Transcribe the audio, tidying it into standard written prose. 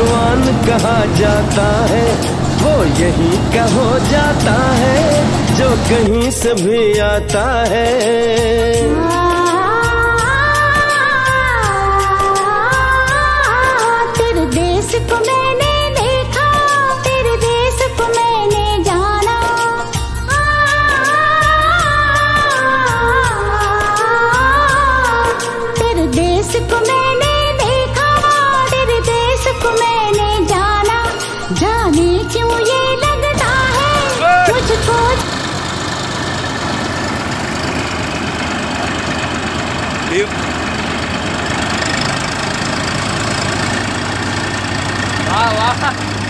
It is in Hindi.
भगवान कहा जाता है, वो यही का हो जाता है जो कहीं से भी आता है। तेरे देश को मैंने देखा, तेरे देश को मैंने जाना। तेरे देश को मैंने देखा, तेरे देश को मैंने जाना। जाने क्यों ये लगता है मुझको। वाह वाह।